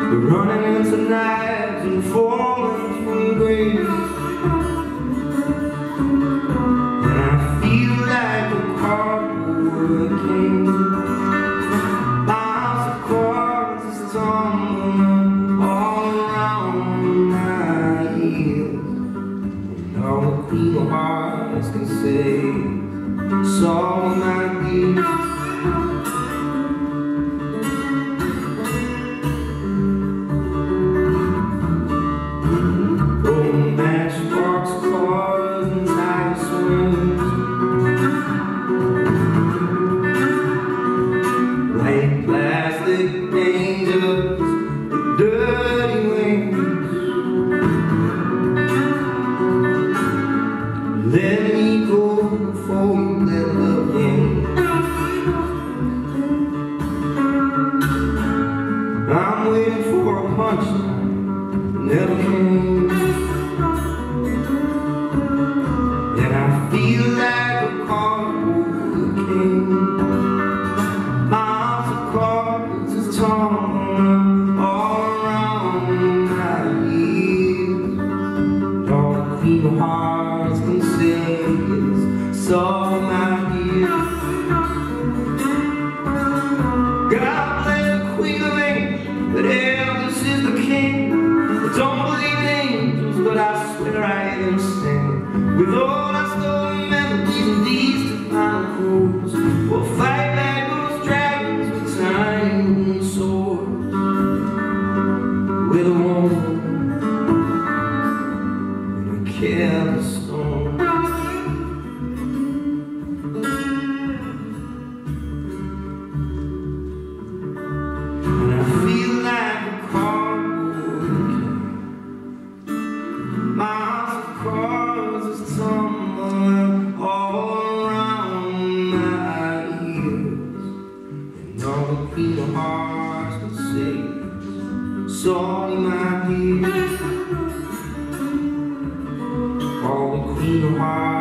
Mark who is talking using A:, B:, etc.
A: running into knives and falling from grace. And I feel like a cardboard king. Miles of cords tumbling all around my ears. And all the Queen of Hearts can say is all my dear. Plastic angels with dirty wings. Let me go before you let love in. I'm waiting for a punchline that never came. And I feel like a cardboard king. Tumbling all around my ears. All the Queen of Hearts can say is all my dear. God bless the Queen of Angels, but Elvis is the king. I don't believe in angels, but I swear I hear them sing. With all our stolen melodies and these divine chords, we'll fight back those dragons with tiny swords. With a woman in a careless stone. And I feel like a cardboard king. Miles of cords is tumbling all around my ears. And all the Queen of Hearts can say sorry, my dear. All the Queen of Hearts